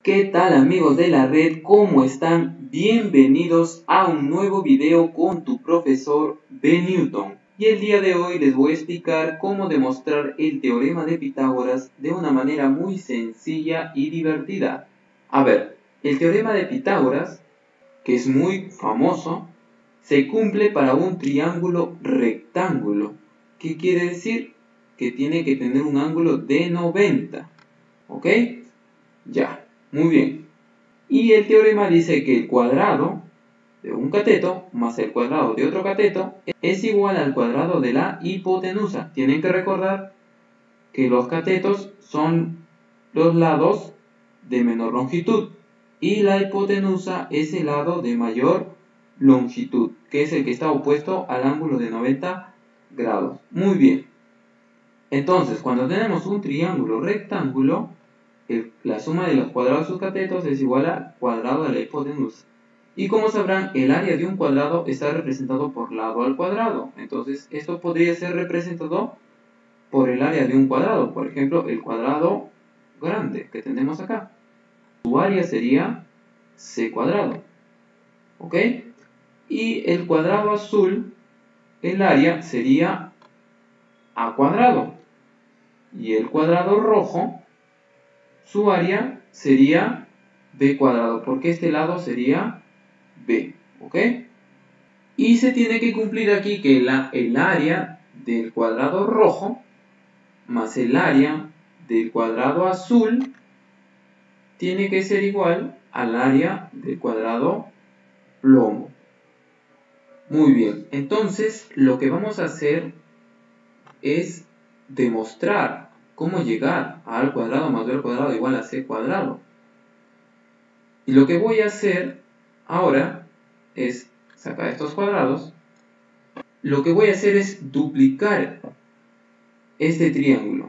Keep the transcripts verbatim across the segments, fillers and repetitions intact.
¿Qué tal amigos de la red? ¿Cómo están? Bienvenidos a un nuevo video con tu profesor B. Newton. Y el día de hoy les voy a explicar cómo demostrar el teorema de Pitágoras de una manera muy sencilla y divertida. A ver, el teorema de Pitágoras, que es muy famoso, se cumple para un triángulo rectángulo. ¿Qué quiere decir? Que tiene que tener un ángulo de noventa. ¿Ok? Ya. Muy bien. Y el teorema dice que el cuadrado de un cateto más el cuadrado de otro cateto es igual al cuadrado de la hipotenusa. Tienen que recordar que los catetos son los lados de menor longitud y la hipotenusa es el lado de mayor longitud, que es el que está opuesto al ángulo de noventa grados. Muy bien. Entonces, cuando tenemos un triángulo rectángulo, El, la suma de los cuadrados de sus catetos es igual al cuadrado de la hipotenusa. Y como sabrán, el área de un cuadrado está representado por lado al cuadrado. Entonces, esto podría ser representado por el área de un cuadrado. Por ejemplo, el cuadrado grande que tenemos acá. Su área sería c cuadrado. ¿Ok? Y el cuadrado azul, el área sería a cuadrado. Y el cuadrado rojo, su área sería b cuadrado, porque este lado sería b, ¿ok? Y se tiene que cumplir aquí que la, el área del cuadrado rojo más el área del cuadrado azul tiene que ser igual al área del cuadrado plomo. Muy bien, entonces lo que vamos a hacer es demostrar cómo llegar a a al cuadrado más b al cuadrado igual a c cuadrado. Y lo que voy a hacer ahora es sacar estos cuadrados. Lo que voy a hacer es duplicar este triángulo.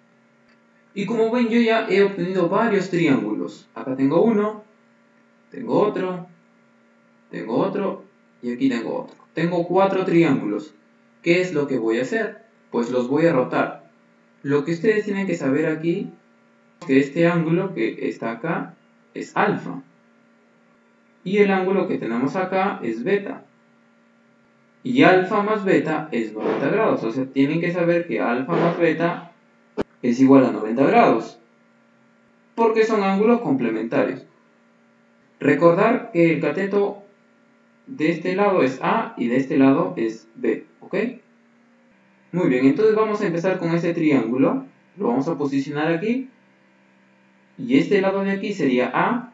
Y como ven, yo ya he obtenido varios triángulos. Acá tengo uno, tengo otro, tengo otro y aquí tengo otro. Tengo cuatro triángulos. ¿Qué es lo que voy a hacer? Pues los voy a rotar. Lo que ustedes tienen que saber aquí es que este ángulo que está acá es alfa. Y el ángulo que tenemos acá es beta. Y alfa más beta es noventa grados. O sea, tienen que saber que alfa más beta es igual a noventa grados. Porque son ángulos complementarios. Recordar que el cateto de este lado es A y de este lado es B. ¿Ok? Muy bien, entonces vamos a empezar con este triángulo. Lo vamos a posicionar aquí. Y este lado de aquí sería A.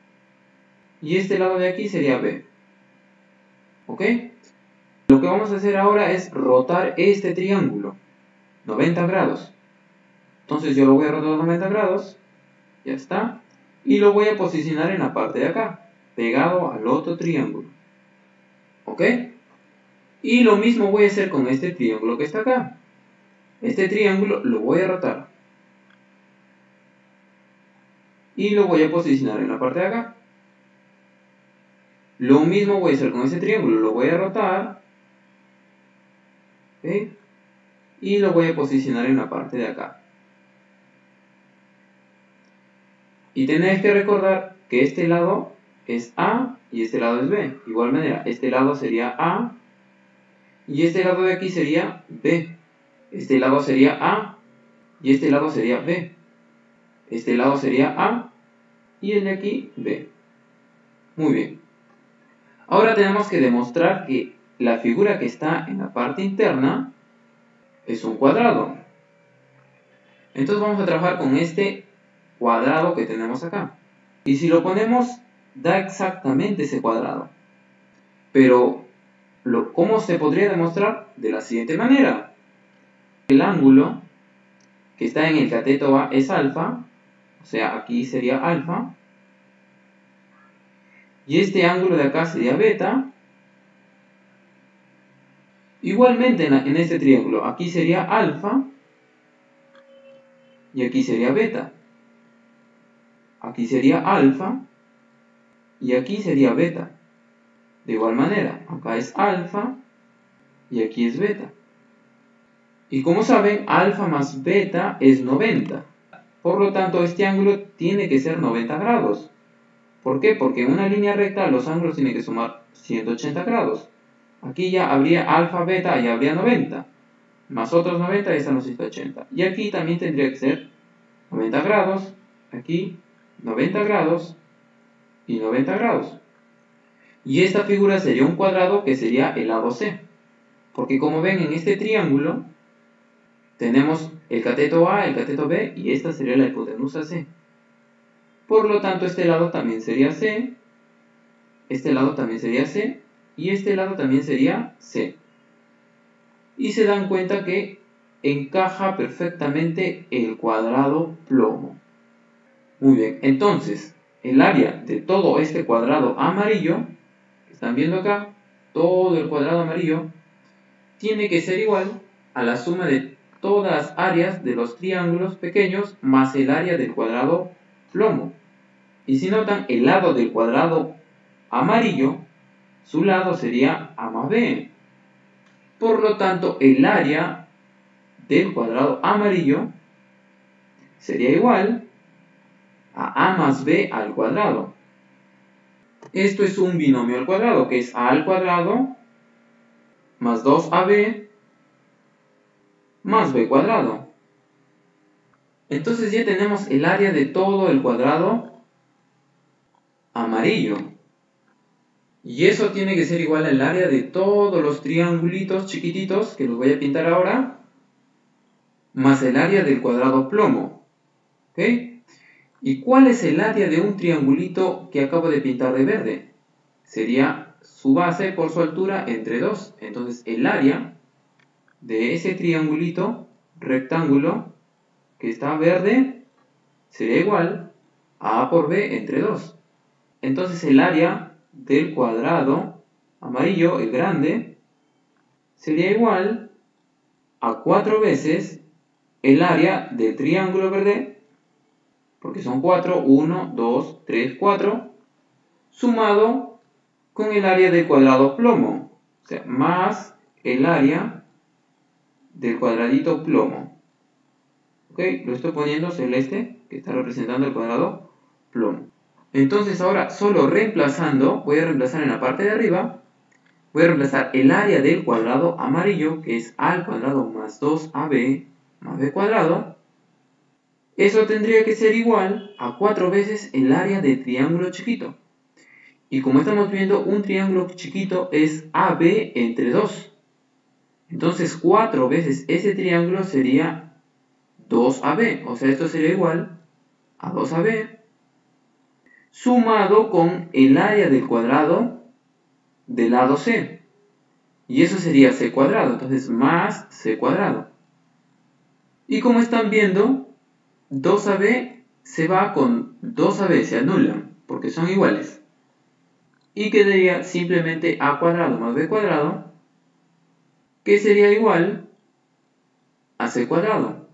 Y este lado de aquí sería B. ¿Ok? Lo que vamos a hacer ahora es rotar este triángulo noventa grados. Entonces yo lo voy a rotar noventa grados. Ya está. Y lo voy a posicionar en la parte de acá, pegado al otro triángulo. ¿Ok? Y lo mismo voy a hacer con este triángulo que está acá. Este triángulo lo voy a rotar. Y lo voy a posicionar en la parte de acá. Lo mismo voy a hacer con este triángulo. Lo voy a rotar. ¿Ok? Y lo voy a posicionar en la parte de acá. Y tenéis que recordar que este lado es A y este lado es B. De igual manera, este lado sería A y este lado de aquí sería B. Este lado sería A y este lado sería B. Este lado sería A y el de aquí B. Muy bien. Ahora tenemos que demostrar que la figura que está en la parte interna es un cuadrado. Entonces vamos a trabajar con este cuadrado que tenemos acá. Y si lo ponemos, da exactamente ese cuadrado. Pero, lo, ¿cómo se podría demostrar? De la siguiente manera. El ángulo que está en el cateto A es alfa. O sea, aquí sería alfa. Y este ángulo de acá sería beta. Igualmente en, la, en este triángulo, aquí sería alfa. Y aquí sería beta. Aquí sería alfa. Y aquí sería beta. De igual manera, acá es alfa. Y aquí es beta. Y como saben, alfa más beta es noventa. Por lo tanto, este ángulo tiene que ser noventa grados. ¿Por qué? Porque en una línea recta los ángulos tienen que sumar ciento ochenta grados. Aquí ya habría alfa, beta y habría noventa. Más otros noventa y están los ciento ochenta. Y aquí también tendría que ser noventa grados. Aquí noventa grados y noventa grados. Y esta figura sería un cuadrado que sería el lado C. Porque como ven en este triángulo tenemos el cateto A, el cateto B y esta sería la hipotenusa C. Por lo tanto, este lado también sería C, este lado también sería C, y este lado también sería C. Y se dan cuenta que encaja perfectamente el cuadrado plomo. Muy bien, entonces, el área de todo este cuadrado amarillo, que están viendo acá, todo el cuadrado amarillo, tiene que ser igual a la suma de todas las áreas de los triángulos pequeños más el área del cuadrado plomo. Y si notan, el lado del cuadrado amarillo, su lado sería A más B. Por lo tanto, el área del cuadrado amarillo sería igual a A más B al cuadrado. Esto es un binomio al cuadrado, que es A al cuadrado más dos A B más B cuadrado. Entonces ya tenemos el área de todo el cuadrado amarillo. Y eso tiene que ser igual al área de todos los triangulitos chiquititos, que los voy a pintar ahora, más el área del cuadrado plomo. ¿Ok? ¿Y cuál es el área de un triangulito que acabo de pintar de verde? Sería su base por su altura entre dos. Entonces el área de ese triangulito rectángulo que está verde sería igual a A por B entre dos. Entonces el área del cuadrado amarillo, el grande, sería igual a cuatro veces el área del triángulo verde, porque son cuatro, uno, dos, tres, cuatro, sumado con el área del cuadrado plomo, o sea, más el área del cuadradito plomo. ¿Ok? Lo estoy poniendo celeste, que está representando el cuadrado plomo. Entonces ahora, solo reemplazando, voy a reemplazar en la parte de arriba, voy a reemplazar el área del cuadrado amarillo, que es A al cuadrado más dos A B más B cuadrado. Eso tendría que ser igual a cuatro veces el área del triángulo chiquito. Y como estamos viendo, un triángulo chiquito es A B entre dos. Entonces cuatro veces ese triángulo sería dos A B. O sea, esto sería igual a dos A B sumado con el área del cuadrado del lado C. Y eso sería C cuadrado. Entonces más C cuadrado. Y como están viendo, dos A B se va con dos A B, se anulan, porque son iguales. Y quedaría simplemente A cuadrado más B cuadrado, que sería igual a C cuadrado.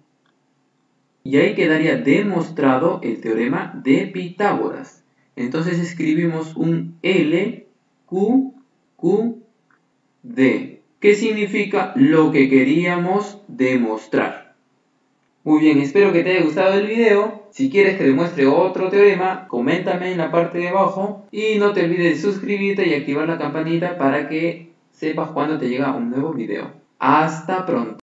Y ahí quedaría demostrado el teorema de Pitágoras. Entonces escribimos un L Q Q D, que significa lo que queríamos demostrar. Muy bien, espero que te haya gustado el video. Si quieres que demuestre otro teorema, coméntame en la parte de abajo. Y no te olvides de suscribirte y activar la campanita para que sepas cuando te llega un nuevo video. Hasta pronto.